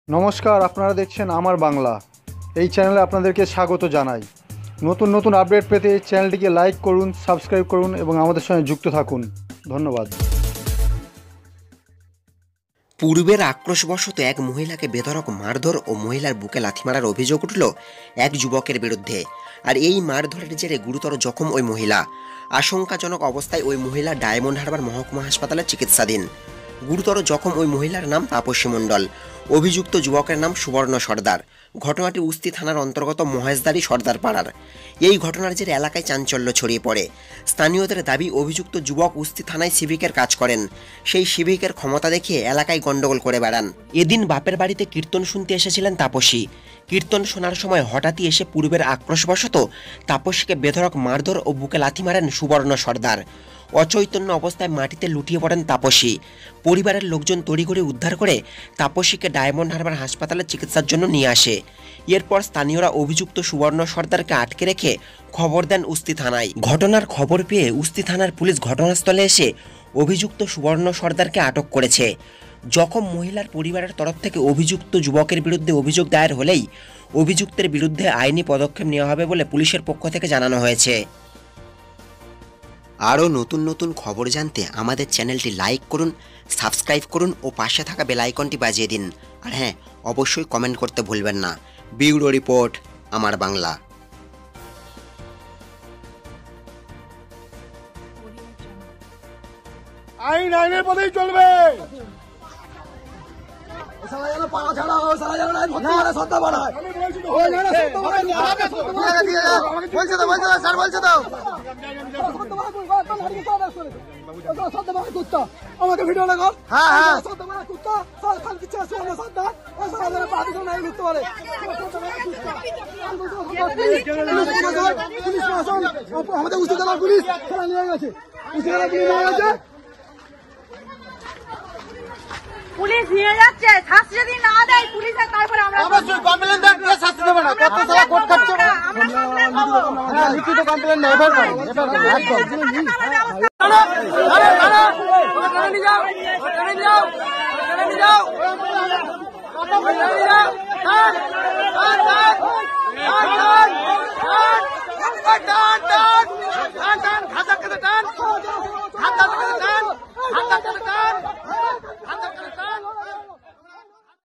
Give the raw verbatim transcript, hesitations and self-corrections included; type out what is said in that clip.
নমস্কার, আপনারা দেখছেন আমার বাংলা। এই চ্যানেলে আপনাদেরকে স্বাগত জানাই। নতুন নতুন আপডেট পেতে চ্যানেলটিকে লাইক করুন, সাবস্ক্রাইব করুন এবং আমাদের সঙ্গে যুক্ত থাকুন। ধন্যবাদ। পূর্বের আক্রোশবশত এক মহিলাকে বেধড়ক মারধর ও মহিলার বুকে লাথি মারার অভিযোগ উঠল এক যুবকের বিরুদ্ধে। আর এই মারধরের জেরে গুরুতর জখম ওই মহিলা। আশঙ্কাজনক অবস্থায় ওই মহিলা ডায়মন্ড হারবার মহকুমা হাসপাতালে চিকিৎসাধীন। গুরুতর জখম ওই মহিলার নাম তাপসী মণ্ডল। অভিযুক্ত যুবকের নাম সুবর্ণ সর্দার। ঘটনাটি উস্তি থানার অন্তর্গত মহেশদারি সর্দার পাড়ার। এই ঘটনার জেরে এলাকায় চাঞ্চল্য ছড়িয়ে পড়ে। স্থানীয়দের দাবি, অভিযুক্ত যুবক উস্তি থানায় সিভিকের কাজ করেন। সেই সিভিকের ক্ষমতা দেখিয়ে এলাকায় গন্ডগোল করে বেড়ান। এদিন বাপের বাড়িতে কীর্তন শুনতে এসেছিলেন তাপসী। কীর্তন শোনার সময় হঠাৎই এসে পূর্বের আক্রোশবশত তাপসীকে বেধড়ক মারধর ও বুকে লাথি মারেন সুবর্ণ সর্দার। অচৈতন্য অবস্থায় মাটিতে লুটিয়ে পড়েন তাপসী। পরিবারের লোকজন তড়িঘড়ি উদ্ধার করে তাপসীকে ডায়মন্ড হারবার হাসপাতালে চিকিৎসার জন্য নিয়ে আসে। এরপর স্থানীয়রা অভিযুক্ত সুবর্ণ সর্দারকে আটকে রেখে খবর দেন উস্তি থানায়। ঘটনার খবর পেয়ে উস্তি থানার পুলিশ ঘটনাস্থলে এসে অভিযুক্ত সুবর্ণ সর্দারকে আটক করেছে। জখম মহিলার পরিবারের তরফ থেকে অভিযুক্ত যুবকের বিরুদ্ধে অভিযোগ দায়ের হলেই অভিযুক্তের বিরুদ্ধে আইনি পদক্ষেপ নেওয়া হবে বলে পুলিশের পক্ষ থেকে জানানো হয়েছে। আরও নতুন নতুন খবর জানতে আমাদের চ্যানেলটি লাইক করুন, সাবস্ক্রাইব করুন ও পাশে থাকা বেল আইকনটি বাজিয়ে দিন। আর হ্যাঁ, অবশ্যই কমেন্ট করতে ভুলবেন না। ব্যুরো রিপোর্ট, আমার বাংলা। আইন আইনের পথেই চলবে। আমাকে ভিডিও লাগাও। হ্যাঁ হ্যাঁ আমাদের উচিত পুলিশ নিয়ে গেছে পুলিশ নিয়ে যাচ্ছে, শাস্তি যদি না দেয় পুলিশের, তারপরে আমরা অবশ্যই কমপ্লেন দেন, শাস্তি দেবে না। কত টাকা কোর্ট খাচ্ছে, হ্যাঁ লিখিত কমপ্লেন নেই। এবার করুন, এবার করুন, একদম আরে আরে আরে নিয়ে যাও, নিয়ে যাও, নিয়ে যাও।